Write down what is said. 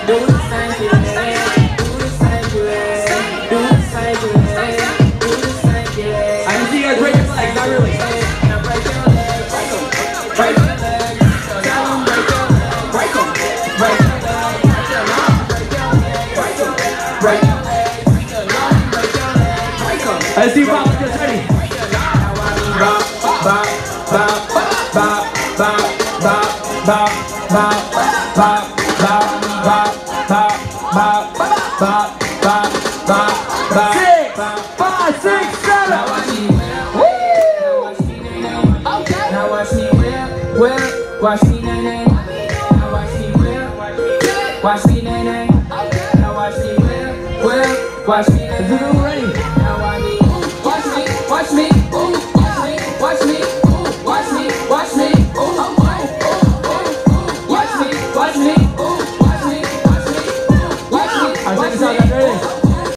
Do the stanky leg. Do the stanky leg. Do the stanky leg. Do the stanky leg. I can see you guys break your legs, not really. Now break your legs. Break your legs. Tell them break your legs. Break them. Break your legs. Break your legs. Break your legs. Break your legs. Break your legs. Break your legs. Break your legs. Break them. Let's see if I look this ready. Bop, bop, bop, bop, bop, bop, bop, bop, bop, bop, bop, bop, bop, bop, bop, bop, bop. 6, 5, 6, 7. Now watch me whip. Now watch me whip, whip. Watch me nay nay. Now watch me whip. Watch me nay nay. Now watch me whip, whip. Watch me nay nay. Ready?